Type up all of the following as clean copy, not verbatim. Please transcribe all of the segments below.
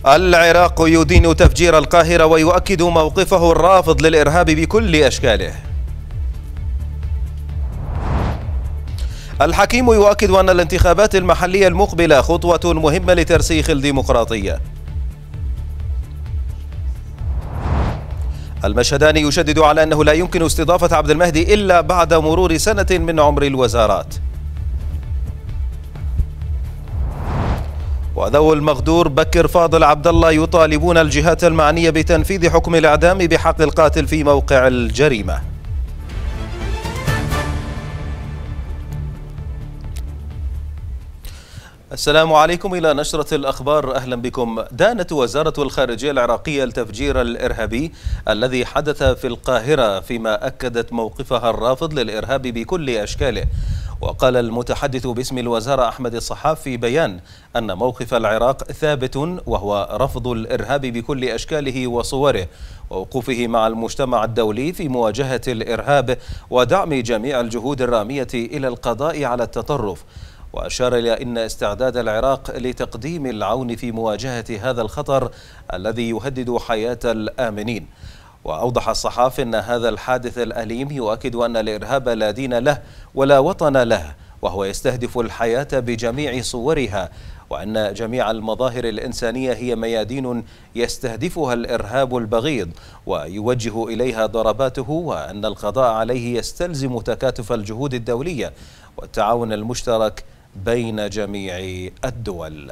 العراق يدين تفجير القاهرة ويؤكد موقفه الرافض للإرهاب بكل أشكاله. الحكيم يؤكد أن الانتخابات المحلية المقبلة خطوة مهمة لترسيخ الديمقراطية. المشهداني يشدد على أنه لا يمكن استضافة عبد المهدي إلا بعد مرور سنة من عمر الوزارات. وذو المغدور بكر فاضل عبد الله يطالبون الجهات المعنية بتنفيذ حكم الإعدام بحق القاتل في موقع الجريمة. السلام عليكم، إلى نشرة الأخبار، أهلا بكم. دانت وزارة الخارجية العراقية التفجير الإرهابي الذي حدث في القاهرة، فيما أكدت موقفها الرافض للإرهاب بكل أشكاله. وقال المتحدث باسم الوزارة أحمد الصحاف في بيان أن موقف العراق ثابت، وهو رفض الإرهاب بكل أشكاله وصوره، ووقوفه مع المجتمع الدولي في مواجهة الإرهاب ودعم جميع الجهود الرامية إلى القضاء على التطرف. وأشار إلى أن استعداد العراق لتقديم العون في مواجهة هذا الخطر الذي يهدد حياة الآمنين. وأوضح الصحاف أن هذا الحادث الأليم يؤكد أن الإرهاب لا دين له ولا وطن له، وهو يستهدف الحياة بجميع صورها، وأن جميع المظاهر الإنسانية هي ميادين يستهدفها الإرهاب البغيض ويوجه إليها ضرباته، وأن القضاء عليه يستلزم تكاتف الجهود الدولية والتعاون المشترك بين جميع الدول.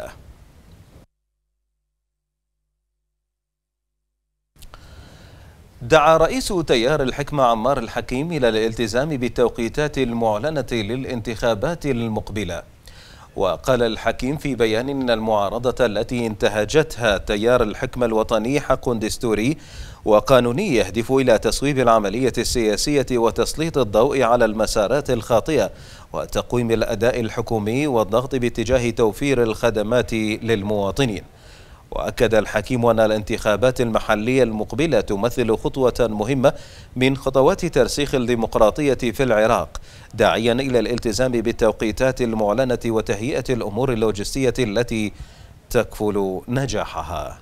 دعا رئيس تيار الحكمة عمار الحكيم إلى الالتزام بالتوقيتات المعلنة للانتخابات المقبلة. وقال الحكيم في بيان إن المعارضة التي انتهجتها تيار الحكمة الوطني حق دستوري وقانوني يهدف إلى تصويب العملية السياسية وتسليط الضوء على المسارات الخاطئة وتقويم الأداء الحكومي والضغط باتجاه توفير الخدمات للمواطنين. وأكد الحكيم أن الانتخابات المحلية المقبلة تمثل خطوة مهمة من خطوات ترسيخ الديمقراطية في العراق، داعيا إلى الالتزام بالتوقيتات المعلنة وتهيئة الأمور اللوجستية التي تكفل نجاحها.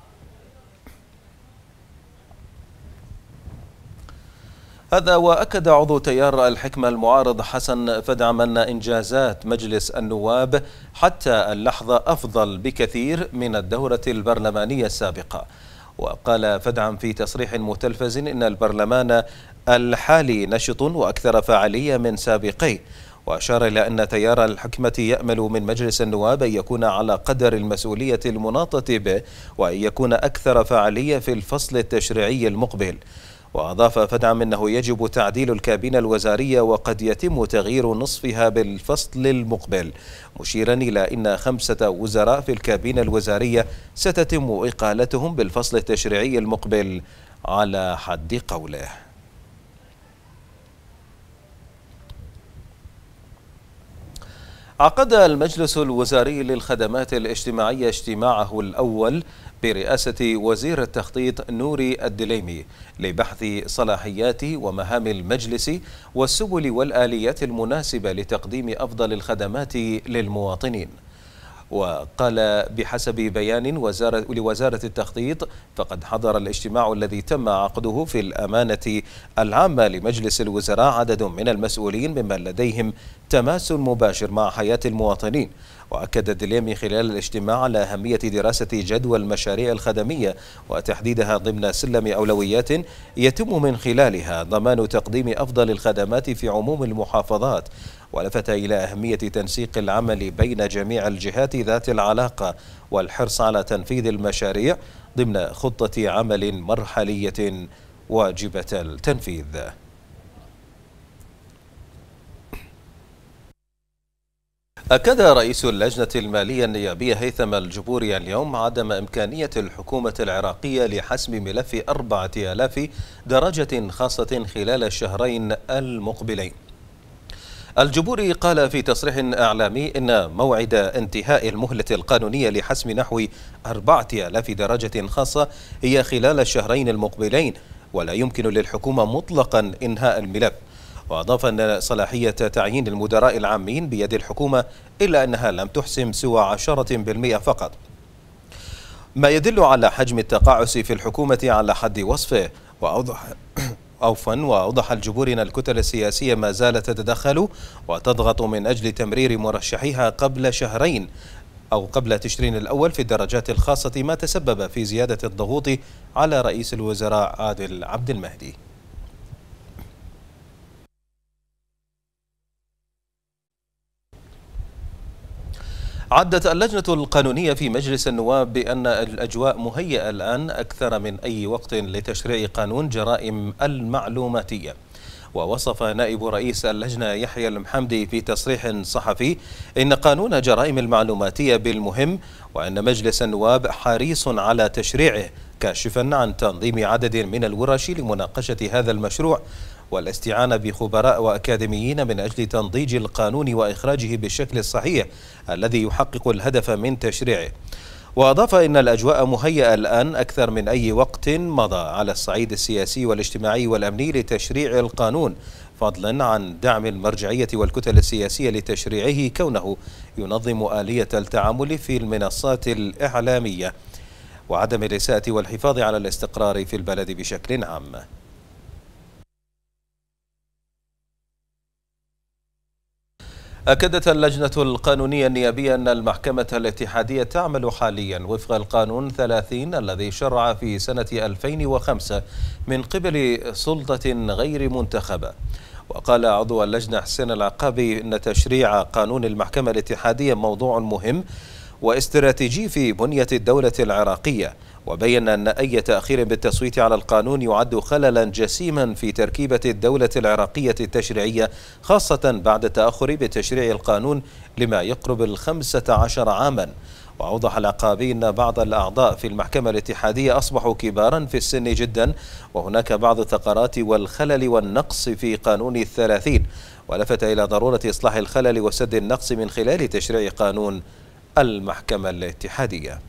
هذا وأكد عضو تيار الحكمة المعارض حسن فدعم أن إنجازات مجلس النواب حتى اللحظة أفضل بكثير من الدورة البرلمانية السابقة. وقال فدعم في تصريح متلفز إن البرلمان الحالي نشط وأكثر فاعلية من سابقيه، وأشار إلى أن تيار الحكمة يأمل من مجلس النواب أن يكون على قدر المسؤولية المناطة به، وأن يكون أكثر فاعلية في الفصل التشريعي المقبل. وأضاف فدعم أنه يجب تعديل الكابينة الوزارية وقد يتم تغيير نصفها بالفصل المقبل، مشيرا إلى أن 5 وزراء في الكابينة الوزارية ستتم إقالتهم بالفصل التشريعي المقبل على حد قوله. عقد المجلس الوزاري للخدمات الاجتماعية اجتماعه الأول برئاسة وزير التخطيط نوري الدليمي لبحث صلاحيات ومهام المجلس والسبل والآليات المناسبة لتقديم أفضل الخدمات للمواطنين. وقال بحسب بيان لوزارة التخطيط فقد حضر الاجتماع الذي تم عقده في الأمانة العامة لمجلس الوزراء عدد من المسؤولين ممن لديهم تماس مباشر مع حياة المواطنين. وأكد الدليمي خلال الاجتماع على أهمية دراسة جدوى المشاريع الخدمية وتحديدها ضمن سلم أولويات يتم من خلالها ضمان تقديم أفضل الخدمات في عموم المحافظات. ولفت إلى أهمية تنسيق العمل بين جميع الجهات ذات العلاقة والحرص على تنفيذ المشاريع ضمن خطة عمل مرحلية واجبة التنفيذ. أكد رئيس اللجنة المالية النيابية هيثم الجبوري اليوم عدم إمكانية الحكومة العراقية لحسم ملف 4000 درجة خاصة خلال الشهرين المقبلين. الجبوري قال في تصريح إعلامي إن موعد انتهاء المهلة القانونية لحسم نحو 4000 درجة خاصة هي خلال الشهرين المقبلين، ولا يمكن للحكومة مطلقا إنهاء الملف. وأضاف أن صلاحية تعيين المدراء العامين بيد الحكومة، إلا أنها لم تحسم سوى 10% فقط. ما يدل على حجم التقاعس في الحكومة على حد وصفه. وأوضح الجمهور أن الكتل السياسية ما زالت تتدخل وتضغط من أجل تمرير مرشحيها قبل شهرين أو قبل تشرين الأول في الدرجات الخاصة، ما تسبب في زيادة الضغوط على رئيس الوزراء عادل عبد المهدي. عدت اللجنة القانونية في مجلس النواب بأن الأجواء مهيئة الآن أكثر من أي وقت لتشريع قانون جرائم المعلوماتية. ووصف نائب رئيس اللجنة يحيى المحمدي في تصريح صحفي إن قانون جرائم المعلوماتية بالمهم، وأن مجلس النواب حريص على تشريعه، كاشفا عن تنظيم عدد من الورش لمناقشة هذا المشروع والاستعانة بخبراء وأكاديميين من أجل تنضيج القانون وإخراجه بالشكل الصحيح الذي يحقق الهدف من تشريعه. وأضاف إن الأجواء مهيئة الآن أكثر من أي وقت مضى على الصعيد السياسي والاجتماعي والأمني لتشريع القانون، فضلا عن دعم المرجعية والكتل السياسية لتشريعه، كونه ينظم آلية التعامل في المنصات الإعلامية وعدم الإساءة والحفاظ على الاستقرار في البلد بشكل عام. أكدت اللجنة القانونية النيابية أن المحكمة الاتحادية تعمل حاليا وفق القانون 30 الذي شرع في سنة 2005 من قبل سلطة غير منتخبة. وقال عضو اللجنة حسين العقابي أن تشريع قانون المحكمة الاتحادية موضوع مهم واستراتيجي في بنية الدولة العراقية، وبين أن أي تأخير بالتصويت على القانون يعد خللا جسيما في تركيبة الدولة العراقية التشريعية، خاصة بعد التأخر بتشريع القانون لما يقرب 15 عاما. وأوضح العقابي أن بعض الأعضاء في المحكمة الاتحادية أصبحوا كبارا في السن جدا، وهناك بعض الثغرات والخلل والنقص في قانون 30، ولفت إلى ضرورة إصلاح الخلل وسد النقص من خلال تشريع قانون المحكمة الاتحادية.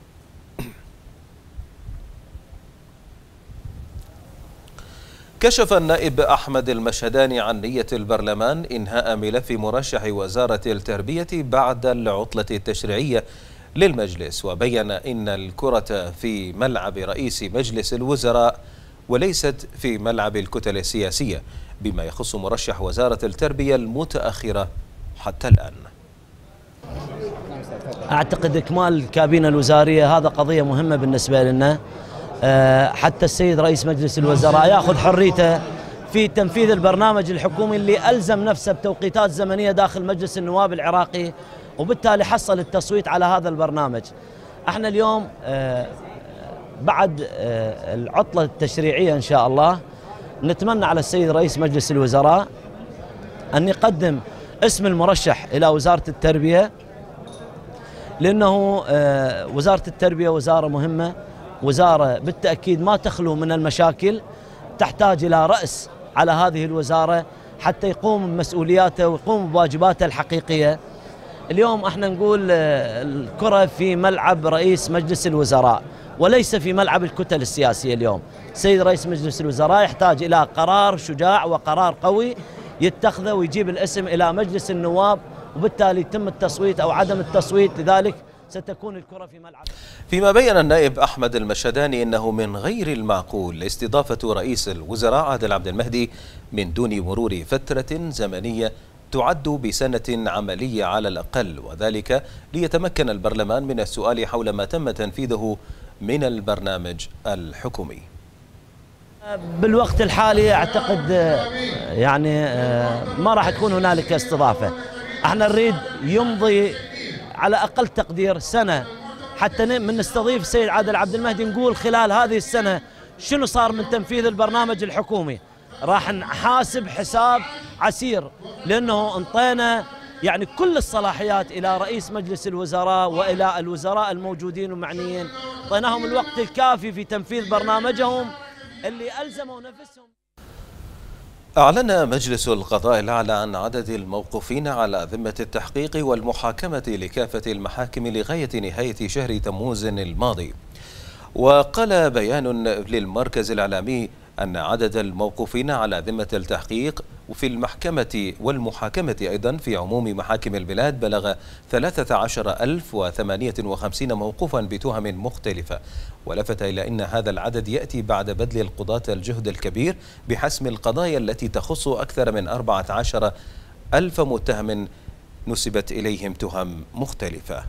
كشف النائب أحمد المشهداني عن نية البرلمان إنهاء ملف مرشح وزارة التربية بعد العطلة التشريعية للمجلس، وبين إن الكرة في ملعب رئيس مجلس الوزراء وليست في ملعب الكتل السياسية بما يخص مرشح وزارة التربية المتأخرة حتى الآن. أعتقد إكمال الكابينة الوزارية هذا قضية مهمة بالنسبة لنا، حتى السيد رئيس مجلس الوزراء يأخذ حريته في تنفيذ البرنامج الحكومي اللي ألزم نفسه بتوقيتات زمنية داخل مجلس النواب العراقي، وبالتالي حصل التصويت على هذا البرنامج. احنا اليوم بعد العطلة التشريعية إن شاء الله نتمنى على السيد رئيس مجلس الوزراء أن يقدم اسم المرشح إلى وزارة التربية، لأنه وزارة التربية وزارة مهمة، وزارة بالتأكيد ما تخلو من المشاكل، تحتاج إلى رأس على هذه الوزارة حتى يقوم بمسؤولياته ويقوم بواجباته الحقيقية. اليوم احنا نقول الكرة في ملعب رئيس مجلس الوزراء وليس في ملعب الكتل السياسية. اليوم سيد رئيس مجلس الوزراء يحتاج إلى قرار شجاع وقرار قوي يتخذه ويجيب الاسم إلى مجلس النواب، وبالتالي يتم التصويت أو عدم التصويت، لذلك ستكون الكرة في ملعب. فيما بين النائب أحمد المشهداني أنه من غير المعقول استضافة رئيس الوزراء عادل عبد المهدي من دون مرور فترة زمنية تعد بسنة عملية على الأقل، وذلك ليتمكن البرلمان من السؤال حول ما تم تنفيذه من البرنامج الحكومي. بالوقت الحالي أعتقد يعني ما راح تكون هنالك استضافة. احنا نريد يمضي على أقل تقدير سنة حتى من نستضيف السيد عادل عبد المهدي، نقول خلال هذه السنة شنو صار من تنفيذ البرنامج الحكومي. راح نحاسب حساب عسير، لأنه انطينا يعني كل الصلاحيات إلى رئيس مجلس الوزراء وإلى الوزراء الموجودين ومعنيين، اعطيناهم الوقت الكافي في تنفيذ برنامجهم اللي ألزموا نفسهم. أعلن مجلس القضاء الأعلى عن عدد الموقوفين على ذمة التحقيق والمحاكمة لكافة المحاكم لغاية نهاية شهر تموز الماضي. وقال بيان للمركز الإعلامي أن عدد الموقوفين على ذمة التحقيق وفي المحكمة والمحاكمة أيضا في عموم محاكم البلاد بلغ 13,058 موقوفا بتهم مختلفة. ولفت إلى أن هذا العدد يأتي بعد بذل القضاة الجهد الكبير بحسم القضايا التي تخص أكثر من 14,000 متهم نسبت إليهم تهم مختلفة.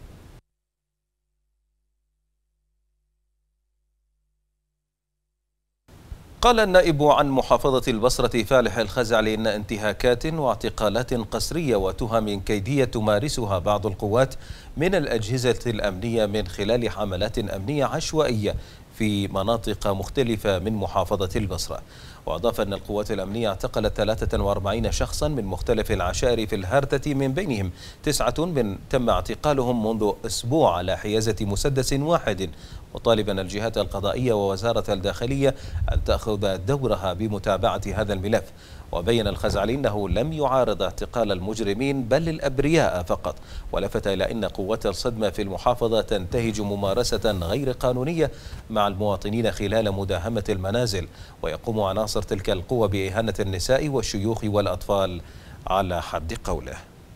قال النائب عن محافظة البصرة فالح الخزعلي إن انتهاكات واعتقالات قسرية وتهم كيدية تمارسها بعض القوات من الأجهزة الأمنية من خلال حملات أمنية عشوائية في مناطق مختلفة من محافظة البصرة. وأضاف أن القوات الأمنية اعتقلت 43 شخصا من مختلف العشائر في الهرتة، من بينهم 9 تم اعتقالهم منذ أسبوع على حيازة مسدس واحد، مطالبا الجهات القضائية ووزارة الداخلية أن تأخذ دورها بمتابعة هذا الملف. وبين الخزعلي أنه لم يعارض اعتقال المجرمين بل الأبرياء فقط، ولفت إلى أن قوات الصدمة في المحافظة تنتهج ممارسة غير قانونية مع المواطنين خلال مداهمة المنازل، ويقوم عناصر تلك القوة بإهانة النساء والشيوخ والأطفال على حد قوله.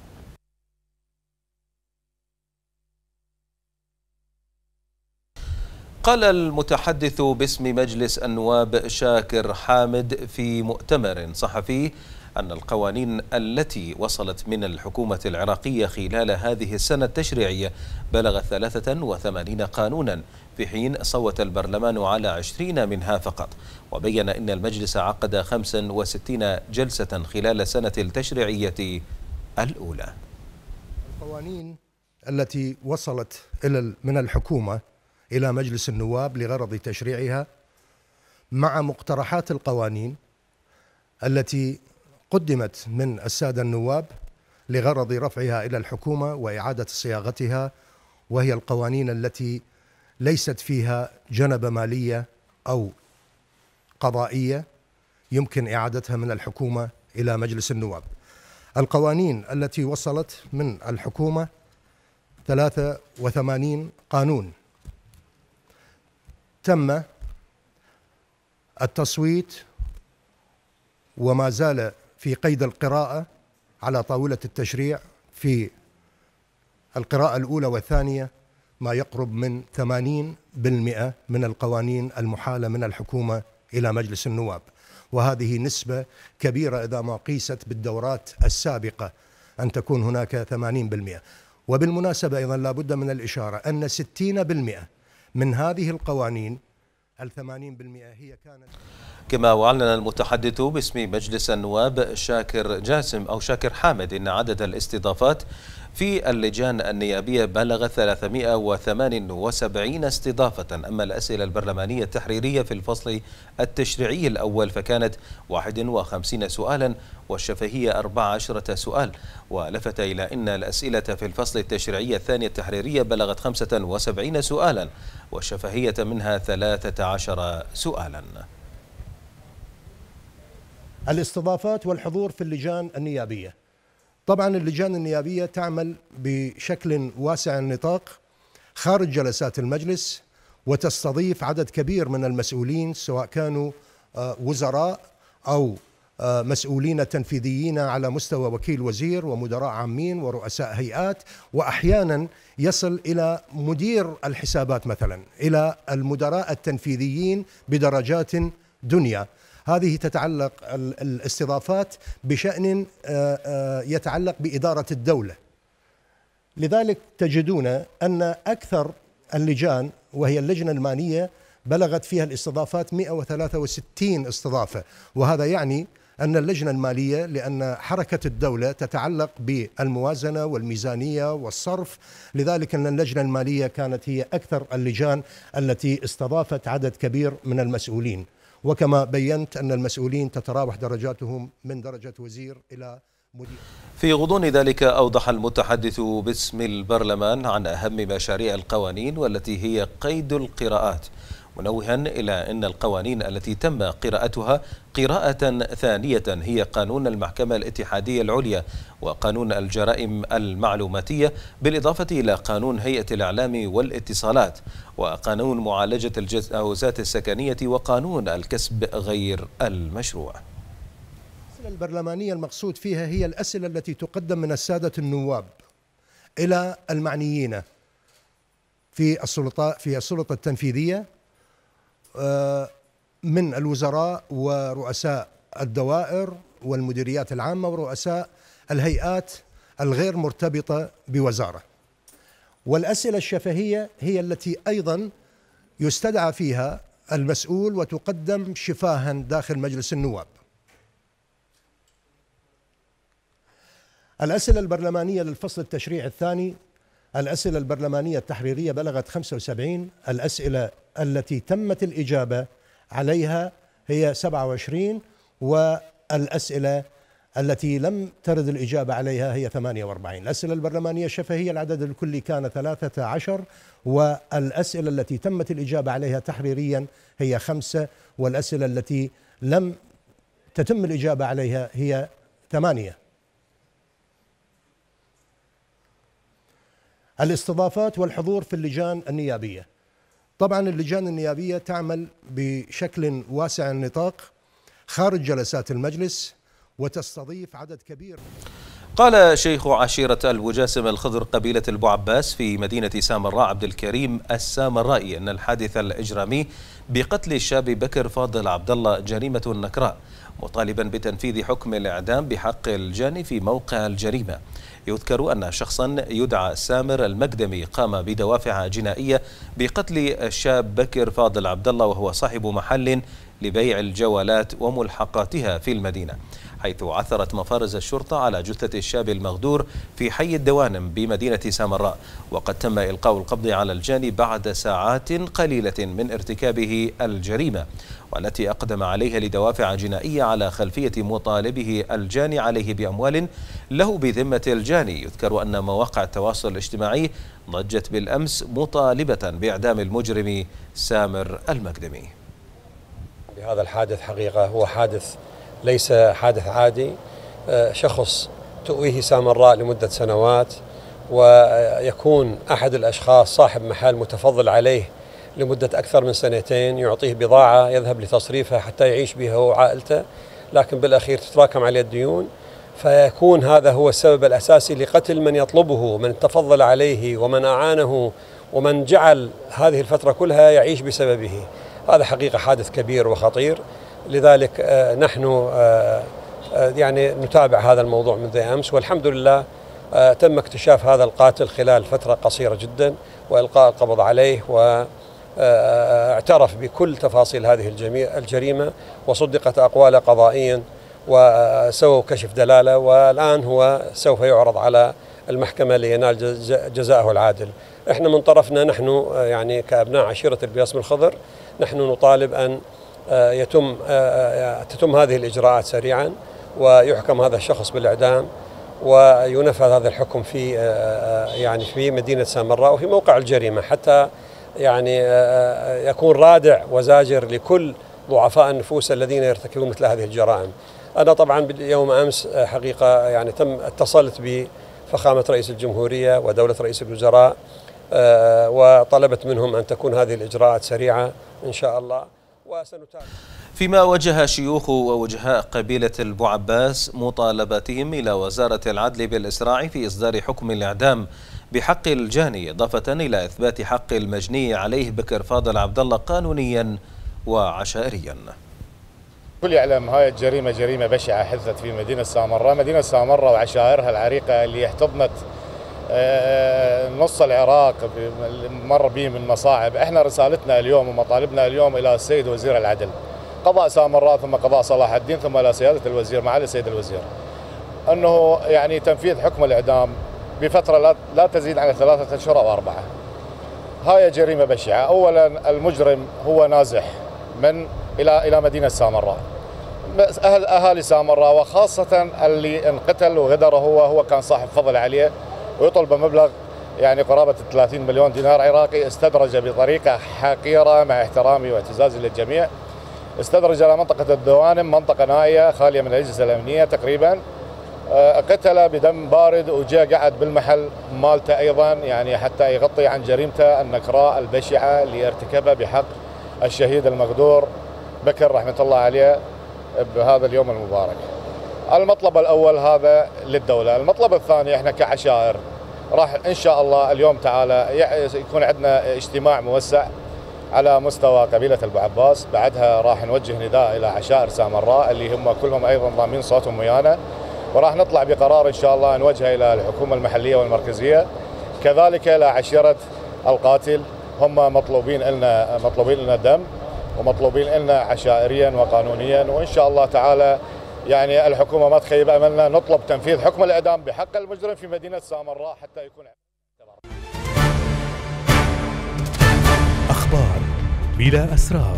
قال المتحدث باسم مجلس النواب شاكر حامد في مؤتمر صحفي أن القوانين التي وصلت من الحكومة العراقية خلال هذه السنة التشريعية بلغت 83 قانونا، في حين صوت البرلمان على 20 منها فقط. وبين أن المجلس عقد 65 جلسة خلال السنة التشريعية الأولى. القوانين التي وصلت من الحكومة إلى مجلس النواب لغرض تشريعها مع مقترحات القوانين التي قدمت من السادة النواب لغرض رفعها إلى الحكومة وإعادة صياغتها، وهي القوانين التي ليست فيها جنبة مالية أو قضائية يمكن إعادتها من الحكومة إلى مجلس النواب. القوانين التي وصلت من الحكومة 83 قانون تم التصويت وما زال في قيد القراءة على طاولة التشريع في القراءة الأولى والثانية ما يقرب من 80% من القوانين المحالة من الحكومة إلى مجلس النواب، وهذه نسبة كبيرة إذا ما قيست بالدورات السابقة أن تكون هناك 80%. وبالمناسبة أيضا لا بد من الإشارة أن 60% من هذه القوانين 80% هي كانت. كما وأعلن المتحدث باسم مجلس النواب شاكر حامد إن عدد الاستضافات في اللجان النيابية بلغ 378 استضافة، أما الأسئلة البرلمانية التحريرية في الفصل التشريعي الأول فكانت 51 سؤالا والشفهية 14 سؤال. ولفت إلى أن الأسئلة في الفصل التشريعي الثاني التحريرية بلغت 75 سؤالا والشفهية منها 13 سؤالا. الاستضافات والحضور في اللجان النيابية. طبعا اللجان النيابية تعمل بشكل واسع النطاق خارج جلسات المجلس وتستضيف عدد كبير من المسؤولين، سواء كانوا وزراء أو مسؤولين تنفيذيين على مستوى وكيل وزير ومدراء عامين ورؤساء هيئات، وأحيانا يصل إلى مدير الحسابات مثلا، إلى المدراء التنفيذيين بدرجات دنيا. هذه تتعلق الاستضافات بشأن يتعلق بإدارة الدولة. لذلك تجدون أن أكثر اللجان وهي اللجنة المالية بلغت فيها الاستضافات 163 استضافة، وهذا يعني أن اللجنة المالية لأن حركة الدولة تتعلق بالموازنة والميزانية والصرف، لذلك أن اللجنة المالية كانت هي أكثر اللجان التي استضافت عدد كبير من المسؤولين. وكما بينت أن المسؤولين تتراوح درجاتهم من درجة وزير إلى مدير. في غضون ذلك أوضح المتحدث باسم البرلمان عن أهم مشاريع القوانين والتي هي قيد القراءات، منوها إلى أن القوانين التي تم قراءتها قراءة ثانية هي قانون المحكمة الاتحادية العليا وقانون الجرائم المعلوماتية، بالإضافة إلى قانون هيئة الإعلام والاتصالات وقانون معالجة التجاوزات السكنية وقانون الكسب غير المشروع. الأسئلة البرلمانية المقصود فيها هي الأسئلة التي تقدم من السادة النواب إلى المعنيين في السلطة التنفيذية من الوزراء ورؤساء الدوائر والمديريات العامة ورؤساء الهيئات الغير مرتبطة بوزارة. والأسئلة الشفهية هي التي أيضا يستدعى فيها المسؤول وتقدم شفاها داخل مجلس النواب. الأسئلة البرلمانية للفصل التشريعي الثاني، الأسئلة البرلمانية التحريرية بلغت 75، الأسئلة التي تمت الإجابة عليها هي 27، والأسئلة التي لم ترد الإجابة عليها هي 48. الأسئلة البرلمانية الشفهية العدد الكلي كان 13، والأسئلة التي تمت الإجابة عليها تحريريا هي 5، والأسئلة التي لم تتم الإجابة عليها هي 8. الاستضافات والحضور في اللجان النيابية. طبعا اللجان النيابية تعمل بشكل واسع النطاق خارج جلسات المجلس وتستضيف عدد كبير. قال شيخ عشيرة الوجاسم الخضر قبيلة البوعباس في مدينة سامراء عبد الكريم السامرائي أن الحادث الإجرامي بقتل الشاب بكر فاضل عبد الله جريمة نكراء، مطالبا بتنفيذ حكم الإعدام بحق الجاني في موقع الجريمة. يذكر أن شخصا يدعى سامر المقدمي قام بدوافع جنائية بقتل الشاب بكر فاضل عبد الله وهو صاحب محل لبيع الجوالات وملحقاتها في المدينة، حيث عثرت مفارز الشرطة على جثة الشاب المغدور في حي الدوانم بمدينة سامراء، وقد تم إلقاء القبض على الجاني بعد ساعات قليلة من ارتكابه الجريمة، والتي أقدم عليها لدوافع جنائية على خلفية مطالبه الجاني عليه بأموال له بذمة الجاني. يذكر أن مواقع التواصل الاجتماعي ضجت بالأمس مطالبة بإعدام المجرم سامر المقدمي. هذا الحادث حقيقة هو حادث ليس حادث عادي، شخص تؤويه سامراء لمدة سنوات، ويكون أحد الأشخاص صاحب محل متفضل عليه لمدة أكثر من 2 يعطيه بضاعة يذهب لتصريفها حتى يعيش بها هو وعائلته، لكن بالأخير تتراكم عليه الديون، فيكون هذا هو السبب الأساسي لقتل من يطلبه، من تفضل عليه ومن أعانه ومن جعل هذه الفترة كلها يعيش بسببه. هذا حقيقة حادث كبير وخطير، لذلك نحن يعني نتابع هذا الموضوع منذ أمس، والحمد لله تم اكتشاف هذا القاتل خلال فترة قصيرة جدا وإلقاء القبض عليه، واعترف بكل تفاصيل هذه الجريمة، وصدقت أقواله قضائيا وسووا كشف دلالة، والآن هو سوف يعرض على المحكمة لينال جزاءه العادل. احنا من طرفنا نحن يعني كأبناء عشيرة البياسم الخضر نحن نطالب أن تتم هذه الإجراءات سريعا، ويحكم هذا الشخص بالإعدام، وينفذ هذا الحكم في يعني في مدينة سامراء وفي موقع الجريمة، حتى يعني يكون رادع وزاجر لكل ضعفاء النفوس الذين يرتكبون مثل هذه الجرائم. أنا طبعا يوم أمس حقيقة يعني اتصلت بفخامة رئيس الجمهورية ودولة رئيس الوزراء، وطلبت منهم أن تكون هذه الإجراءات سريعة إن شاء الله، وسنتابع. فيما وجه شيوخ ووجهاء قبيلة البوعباس مطالباتهم إلى وزارة العدل بالإسراع في إصدار حكم الإعدام بحق الجاني، إضافة إلى إثبات حق المجني عليه بكر فاضل عبد الله قانونيا وعشائريا. كل يعلم هاي الجريمة جريمة بشعة حدثت في مدينة سامراء، مدينة سامراء وعشائرها العريقة اللي احتضنت نص العراق مر به من مصاعب. احنا رسالتنا اليوم ومطالبنا اليوم الى السيد وزير العدل، قضاء سامراء ثم قضاء صلاح الدين ثم الى سيادة الوزير معالي السيد الوزير، انه يعني تنفيذ حكم الاعدام بفترة لا تزيد عن 3 أشهر أو 4. هاي جريمة بشعة. اولا المجرم هو نازح من الى مدينة سامراء، اهالي سامراء وخاصة اللي انقتل وغدر هو كان صاحب فضل عليه، ويطلب مبلغ يعني قرابة 30 مليون دينار عراقي. استدرج بطريقة حقيرة مع احترامي واعتزازي للجميع، استدرج إلى منطقة الدوانم، منطقة نائية خالية من الأجهزة الأمنية تقريبا، قتل بدم بارد، وجاء قعد بالمحل مالته أيضا يعني حتى يغطي عن جريمته النكراء البشعة اللي ارتكبها بحق الشهيد المغدور بكر رحمة الله عليه بهذا اليوم المبارك. المطلب الأول هذا للدولة. المطلب الثاني احنا كعشائر راح إن شاء الله اليوم تعالى يكون عندنا اجتماع موسع على مستوى قبيلة أبو عباس، بعدها راح نوجه نداء إلى عشائر سامراء اللي هم كلهم أيضا ضامنين صوتهم ويانا، وراح نطلع بقرار إن شاء الله نوجهه إلى الحكومة المحلية والمركزية، كذلك إلى عشيرة القاتل. هم مطلوبين لنا دم ومطلوبين لنا عشائريا وقانونيا، وإن شاء الله تعالى يعني الحكومة ما تخيب أملنا، نطلب تنفيذ حكم الإعدام بحق المجرم في مدينة سامراء حتى يكون أخبار بلا أسرار.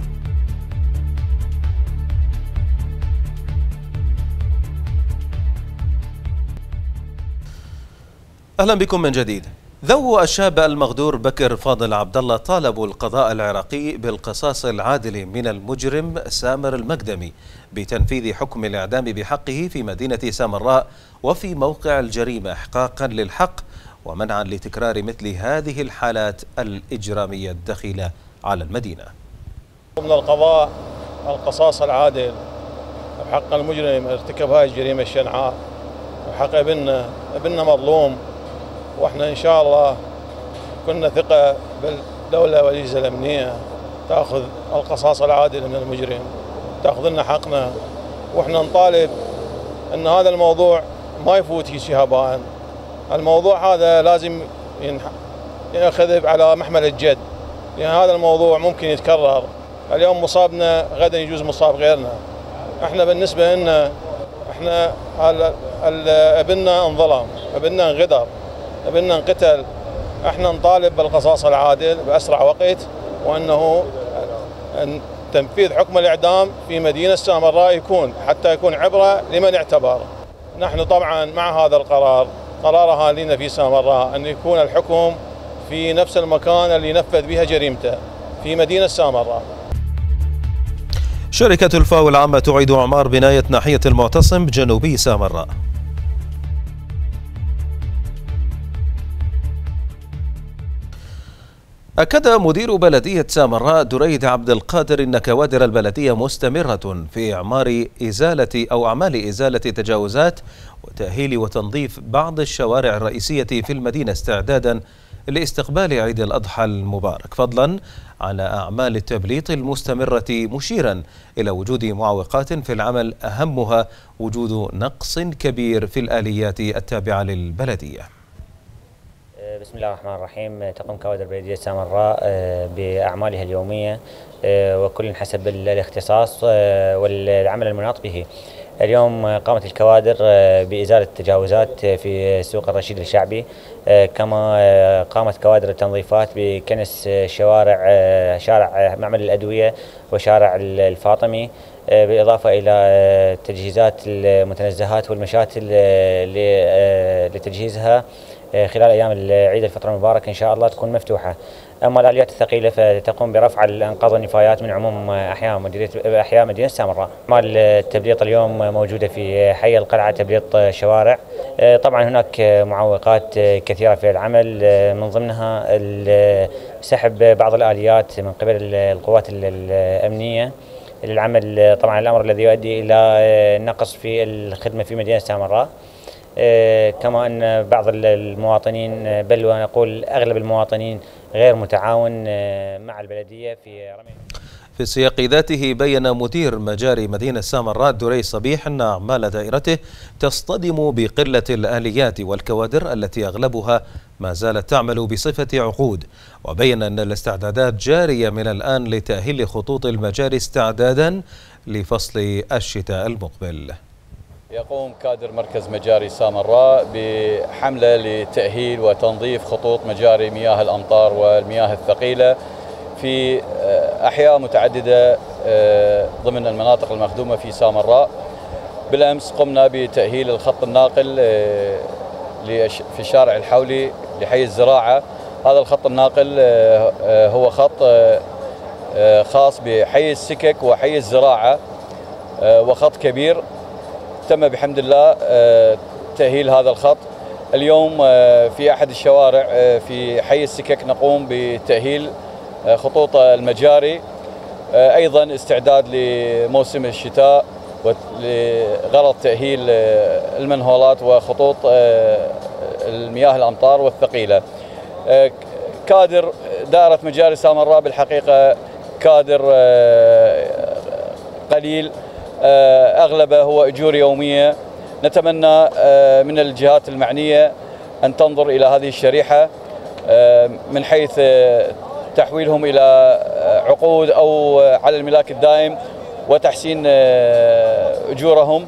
أهلا بكم من جديد. ذو الشاب المغدور بكر فاضل عبد الله طالبوا القضاء العراقي بالقصاص العادل من المجرم سامر المقدمي بتنفيذ حكم الإعدام بحقه في مدينة سامراء وفي موقع الجريمة إحقاقا للحق ومنعا لتكرار مثل هذه الحالات الإجرامية الدخيلة على المدينة. من القضاء القصاص العادل بحق المجرم ارتكب هذه الجريمة الشنعاء بحق ابننا مظلوم، واحنا ان شاء الله كنا ثقة بالدولة والأجهزة الأمنية تأخذ القصاص العادل من المجرم، تأخذ لنا حقنا، واحنا نطالب ان هذا الموضوع ما يفوت هيك هباء. الموضوع هذا لازم يأخذ على محمل الجد، لأن هذا الموضوع ممكن يتكرر. اليوم مصابنا غدا يجوز مصاب غيرنا. احنا بالنسبة لنا احنا ابننا انظلم، ابننا انغدر، ابننا انقتل. احنا نطالب بالقصاص العادل بأسرع وقت، وأنه تنفيذ حكم الإعدام في مدينة سامراء يكون حتى يكون عبرة لمن اعتبر. نحن طبعا مع هذا القرار، قرار أهالينا في سامراء أن يكون الحكم في نفس المكان اللي نفذ بها جريمته في مدينة سامراء. شركة الفاو العامة تعيد إعمار بناية ناحية المعتصم جنوبي سامراء. أكد مدير بلدية سامراء دريد عبد القادر أن كوادر البلدية مستمرة في أعمال إزالة تجاوزات وتأهيل وتنظيف بعض الشوارع الرئيسية في المدينة استعدادا لاستقبال عيد الأضحى المبارك، فضلا على أعمال التبليط المستمرة، مشيرا إلى وجود معوقات في العمل أهمها وجود نقص كبير في الآليات التابعة للبلدية. بسم الله الرحمن الرحيم. تقوم كوادر بلدية سامراء بأعمالها اليومية وكل حسب الاختصاص والعمل المناط به. اليوم قامت الكوادر بإزالة التجاوزات في سوق الرشيد الشعبي، كما قامت كوادر التنظيفات بكنس شارع معمل الأدوية وشارع الفاطمي، بالإضافة إلى تجهيزات المتنزهات والمشاتل لتجهيزها خلال أيام العيد الفطر المبارك إن شاء الله تكون مفتوحة. أما الآليات الثقيلة فتقوم برفع الأنقاض والنفايات من عموم أحياء مدينة سامراء. أعمال التبليط اليوم موجودة في حي القلعة، تبليط شوارع. طبعا هناك معوقات كثيرة في العمل، من ضمنها سحب بعض الآليات من قبل القوات الأمنية للعمل، طبعا الأمر الذي يؤدي إلى نقص في الخدمة في مدينة سامراء. كما أن بعض المواطنين، بل ونقول أغلب المواطنين، غير متعاون مع البلدية في رمي. في السياق ذاته بين مدير مجاري مدينة سامراء دري صبيح أن أعمال دائرته تصطدم بقلة الآليات والكوادر التي أغلبها ما زالت تعمل بصفة عقود، وبين أن الاستعدادات جارية من الآن لتأهيل خطوط المجاري استعدادا لفصل الشتاء المقبل. يقوم كادر مركز مجاري سامراء بحملة لتأهيل وتنظيف خطوط مجاري مياه الأمطار والمياه الثقيلة في أحياء متعددة ضمن المناطق المخدومة في سامراء. بالأمس قمنا بتأهيل الخط الناقل في الشارع الحولي لحي الزراعة. هذا الخط الناقل هو خط خاص بحي السكك وحي الزراعة، وخط كبير. تم بحمد الله تأهيل هذا الخط. اليوم في أحد الشوارع في حي السكك نقوم بتأهيل خطوط المجاري، أيضا استعداد لموسم الشتاء لغرض تأهيل المنهولات وخطوط المياه الأمطار والثقيلة. كادر دائرة مجاري سامراء بالحقيقة كادر قليل، أغلبه هو أجور يومية. نتمنى من الجهات المعنية أن تنظر إلى هذه الشريحة من حيث تحويلهم إلى عقود أو على الملاك الدائم وتحسين أجورهم.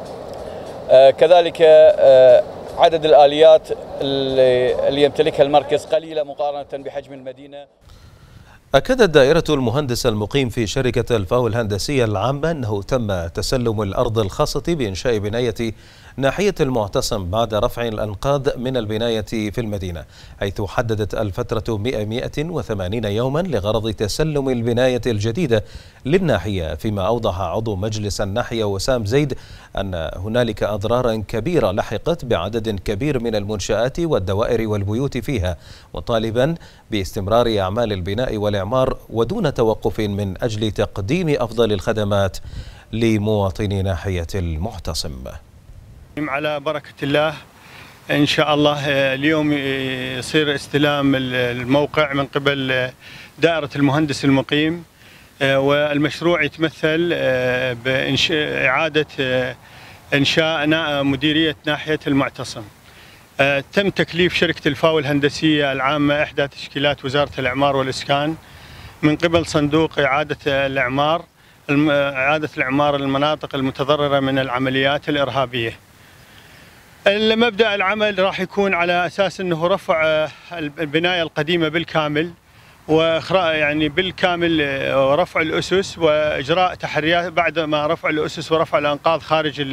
كذلك عدد الآليات اللي يمتلكها المركز قليلة مقارنة بحجم المدينة. أكدت دائرة المهندس المقيم في شركة الفاو الهندسية العامة أنه تم تسلم الأرض الخاصة بإنشاء بناية ناحية المعتصم بعد رفع الأنقاض من البناية في المدينة، حيث حددت الفترة 180 يوما لغرض تسلم البناية الجديدة للناحية. فيما أوضح عضو مجلس الناحية وسام زيد أن هنالك أضرارا كبيرة لحقت بعدد كبير من المنشآت والدوائر والبيوت فيها، مطالبا باستمرار أعمال البناء والإعمار ودون توقف من أجل تقديم أفضل الخدمات لمواطني ناحية المعتصم. على بركة الله إن شاء الله اليوم يصير استلام الموقع من قبل دائرة المهندس المقيم، والمشروع يتمثل بإعادة إنشاء مديرية ناحية المعتصم. تم تكليف شركة الفاو الهندسية العامة إحدى تشكيلات وزارة الإعمار والإسكان من قبل صندوق إعادة الإعمار المناطق المتضررة من العمليات الإرهابية. المبدأ العمل راح يكون على أساس أنه رفع البناية القديمة بالكامل يعني بالكامل ورفع الأسس وإجراء تحريات بعد ما رفع الأسس ورفع الأنقاض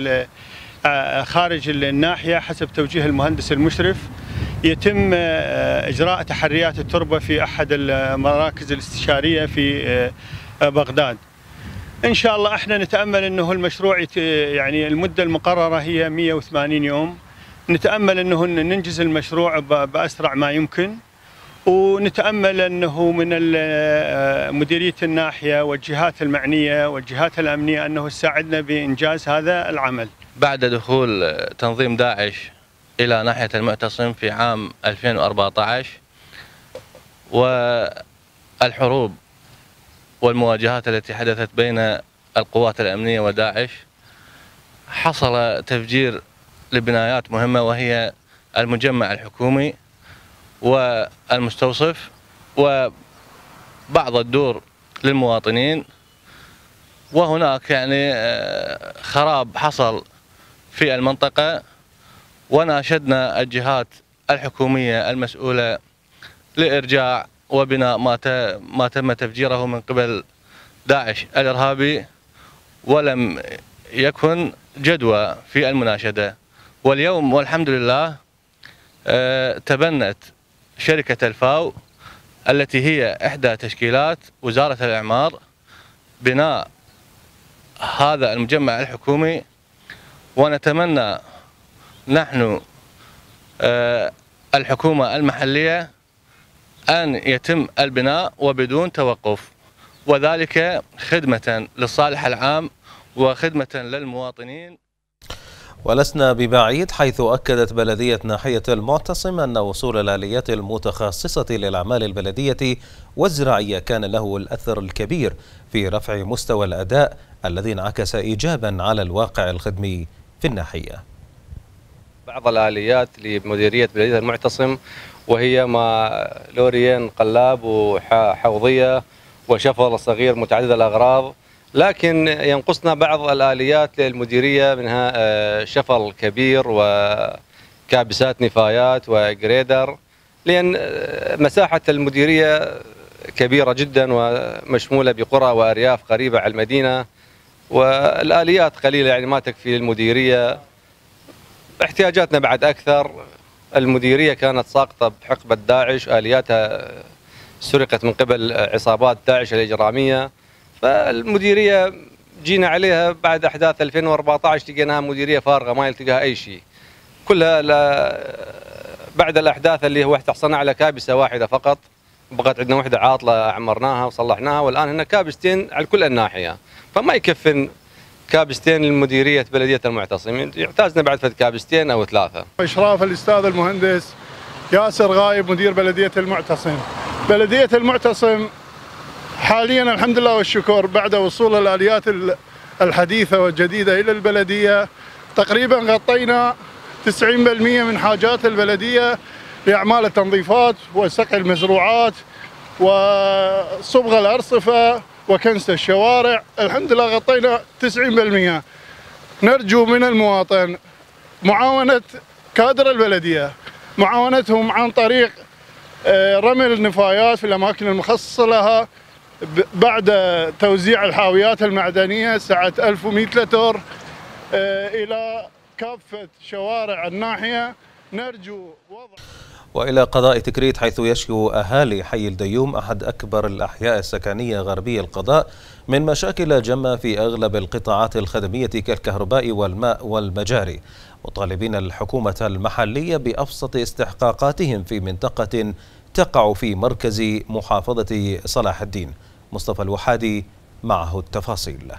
خارج الناحية حسب توجيه المهندس المشرف. يتم إجراء تحريات التربة في أحد المراكز الاستشارية في بغداد. إن شاء الله احنا نتأمل أنه المشروع يعني المدة المقررة هي 180 يوم، نتأمل أنه ننجز المشروع بأسرع ما يمكن، ونتأمل أنه من مديرية الناحية والجهات المعنية والجهات الأمنية أنه تساعدنا بإنجاز هذا العمل. بعد دخول تنظيم داعش إلى ناحية المعتصم في عام 2014 والحروب والمواجهات التي حدثت بين القوات الأمنية وداعش، حصل تفجير لبنايات مهمة وهي المجمع الحكومي والمستوصف وبعض الدور للمواطنين، وهناك يعني خراب حصل في المنطقة. وناشدنا الجهات الحكومية المسؤولة لإرجاع وبناء ما تم تفجيره من قبل داعش الإرهابي، ولم يكن جدوى في المناشدة. واليوم والحمد لله تبنت شركة الفاو التي هي إحدى تشكيلات وزارة الإعمار بناء هذا المجمع الحكومي، ونتمنى نحن الحكومة المحلية أن يتم البناء وبدون توقف، وذلك خدمة للصالح العام وخدمة للمواطنين. ولسنا ببعيد، حيث أكدت بلدية ناحية المعتصم أن وصول الآليات المتخصصة للأعمال البلدية والزراعية كان له الأثر الكبير في رفع مستوى الأداء الذي انعكس إيجابا على الواقع الخدمي في الناحية. بعض الآليات لمديرية بلدية المعتصم وهي لوريين قلاب وحوضية وشفر صغير متعدد الأغراض، لكن ينقصنا بعض الآليات للمديرية، منها شفر كبير وكابسات نفايات وجريدر، لأن مساحة المديرية كبيرة جدا ومشمولة بقرى وأرياف قريبة على المدينة، والآليات قليلة يعني ما تكفي للمديرية. احتياجاتنا بعد أكثر. المديرية كانت ساقطة بحقبة داعش، آلياتها سرقت من قبل عصابات داعش الإجرامية، فالمديرية جينا عليها بعد أحداث 2014 لقيناها مديرية فارغة ما يلتقاها أي شيء، كلها بعد الأحداث اللي هو احتحصلنا على كابسة واحدة فقط، بقت عندنا وحدة عاطلة أعمرناها وصلحناها، والآن هنا كابستين على كل الناحية، فما يكفن كابستين لمديرية بلدية المعتصم، يعتازنا بعد فد كابستين أو 3. إشراف الأستاذ المهندس ياسر غايب مدير بلدية المعتصم. بلدية المعتصم حاليا الحمد لله والشكر بعد وصول الآليات الحديثة والجديدة إلى البلدية تقريبا غطينا 90% من حاجات البلدية لأعمال التنظيفات وسقي المزروعات وصبغ الأرصفة وكنس الشوارع. الحمد لله غطينا 90%. نرجو من المواطن معاونة كادر البلدية، معاونتهم عن طريق رمل النفايات في الأماكن المخصصة لها بعد توزيع الحاويات المعدنية سعة 1100 لتر إلى كافة شوارع الناحية. نرجو وضع. وإلى قضاء تكريت، حيث يشكو أهالي حي الديوم أحد أكبر الأحياء السكنية غربي القضاء من مشاكل جمة في أغلب القطاعات الخدمية كالكهرباء والماء والمجاري، مطالبين الحكومة المحلية بأبسط استحقاقاتهم في منطقة تقع في مركز محافظة صلاح الدين. مصطفى الوحادي معه التفاصيل.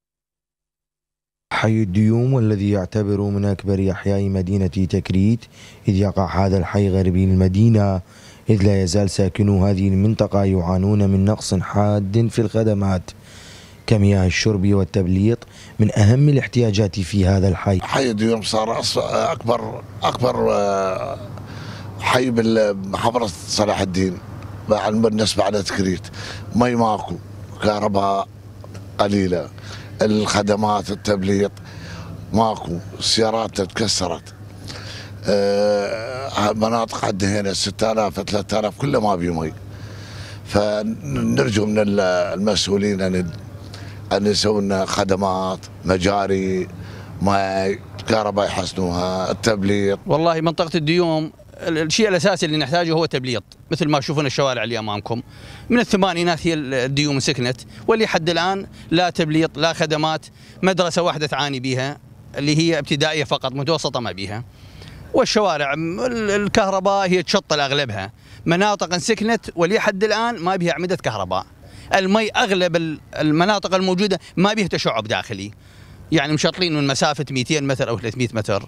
حي الديوم والذي يعتبر من أكبر أحياء مدينة تكريت، إذ يقع هذا الحي غربي المدينة، إذ لا يزال ساكنو هذه المنطقة يعانون من نقص حاد في الخدمات كمياه الشرب والتبليط من أهم الاحتياجات في هذا الحي. حي الديوم صار أكبر حي بمحافظة صلاح الدين بالنسبة على تكريت. مي ماكو، كهرباء قليلة، الخدمات التبليط ماكو، السيارات تكسرت، مناطق عندنا هنا 6000 3000 كله ما بي مي. فنرجو من المسؤولين أن يسوون لنا خدمات، مجاري، ماء، كهرباء يحسنوها، التبليط. والله منطقة الديوم الشيء الأساسي اللي نحتاجه هو تبليط، مثل ما تشوفون الشوارع اللي أمامكم. من الثمانينات هي الديوم سكنت، واللي حد الآن لا تبليط لا خدمات. مدرسة واحدة تعاني بها اللي هي ابتدائية فقط، متوسطة ما بيها. والشوارع الكهرباء هي تشطل أغلبها، مناطق سكنت ولي حد الآن ما بيها أعمدة كهرباء. المي أغلب المناطق الموجودة ما بيها تشعب داخلي، يعني مشطلين من مسافة 200 متر أو 300 متر.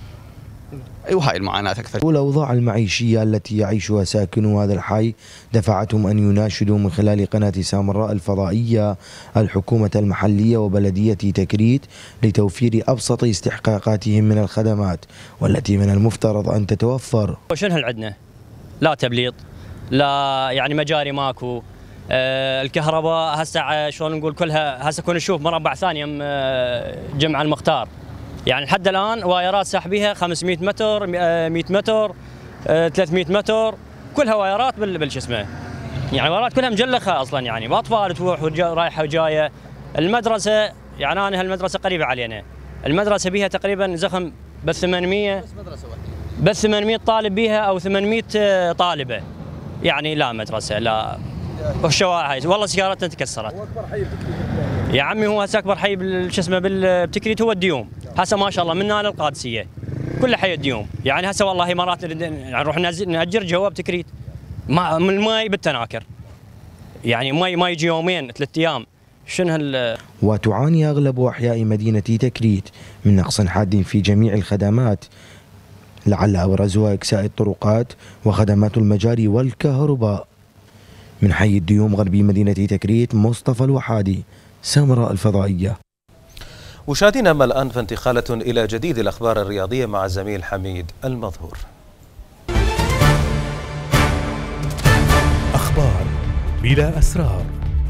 وهاي المعاناة أكثر. والأوضاع المعيشية التي يعيشها ساكنو هذا الحي دفعتهم أن يناشدوا من خلال قناة سامراء الفضائية الحكومة المحلية وبلدية تكريت لتوفير أبسط استحقاقاتهم من الخدمات والتي من المفترض أن تتوفر. شنو عندنا؟ لا تبليط، لا يعني مجاري ماكو، الكهرباء هسه شلون نقول كلها هسه كنا نشوف مربع ثاني جمع المختار، يعني لحد الان وايرات ساحبيها 500 متر 100 متر 300 متر، كلها وايرات بالش اسمه، يعني وايرات كلها مجلخه اصلا، يعني باطفال تروح رايحه وجايه. المدرسه يعني انا هالمدرسه قريبه علينا، المدرسه بيها تقريبا زخم بس 800 بس 800 طالب بيها او 800 طالبه، يعني لا مدرسه لا. والشوارع هاي والله سيارتنا تكسرت. هو اكبر حي بتكريت يا عمي، هو هسه اكبر حي شو اسمه بتكريت هو الديوم. هسه ما شاء الله من هنا للقادسيه كل حي الديوم، يعني هسه والله مرات يعني نروح نأجر جواب تكريت ما من الماي بالتناكر، يعني ماي ما يجي يومين 3 ايام. شنو وتعاني اغلب احياء مدينه تكريت من نقص حاد في جميع الخدمات، لعل ابرزها اكساء الطرقات وخدمات المجاري والكهرباء. من حي الديوم غربي مدينة تكريت، مصطفى الوحادي، سامراء الفضائية. مشاهدينا، أما الآن فانتقالة إلى جديد الأخبار الرياضية مع الزميل حميد المظهور. أخبار بلا أسرار.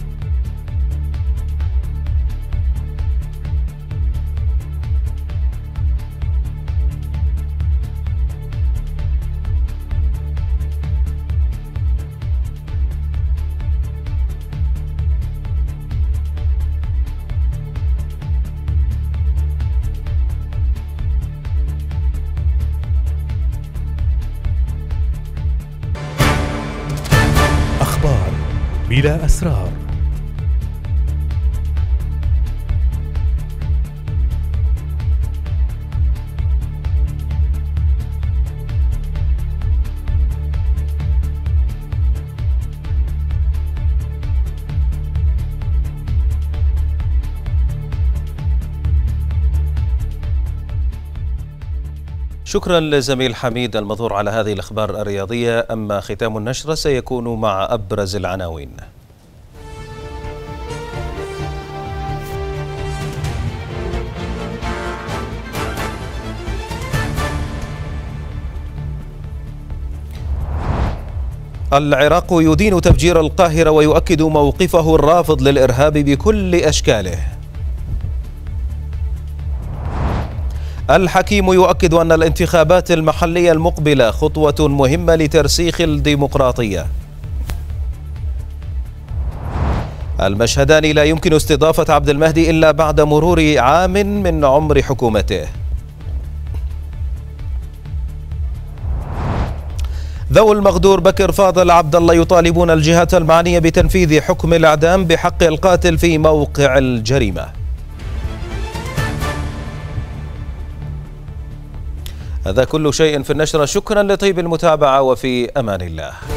بلا أسرار. شكرا لزميل حميد المظهور على هذه الأخبار الرياضية. أما ختام النشرة سيكون مع أبرز العناوين. العراق يدين تفجير القاهرة ويؤكد موقفه الرافض للإرهاب بكل أشكاله. الحكيم يؤكد أن الانتخابات المحلية المقبلة خطوة مهمة لترسيخ الديمقراطية. المشهداني لا يمكن استضافة عبد المهدي إلا بعد مرور عام من عمر حكومته. ذو المغدور بكر فاضل عبد الله يطالبون الجهات المعنية بتنفيذ حكم الإعدام بحق القاتل في موقع الجريمة. هذا كل شيء في النشرة. شكرا لطيب المتابعة وفي أمان الله.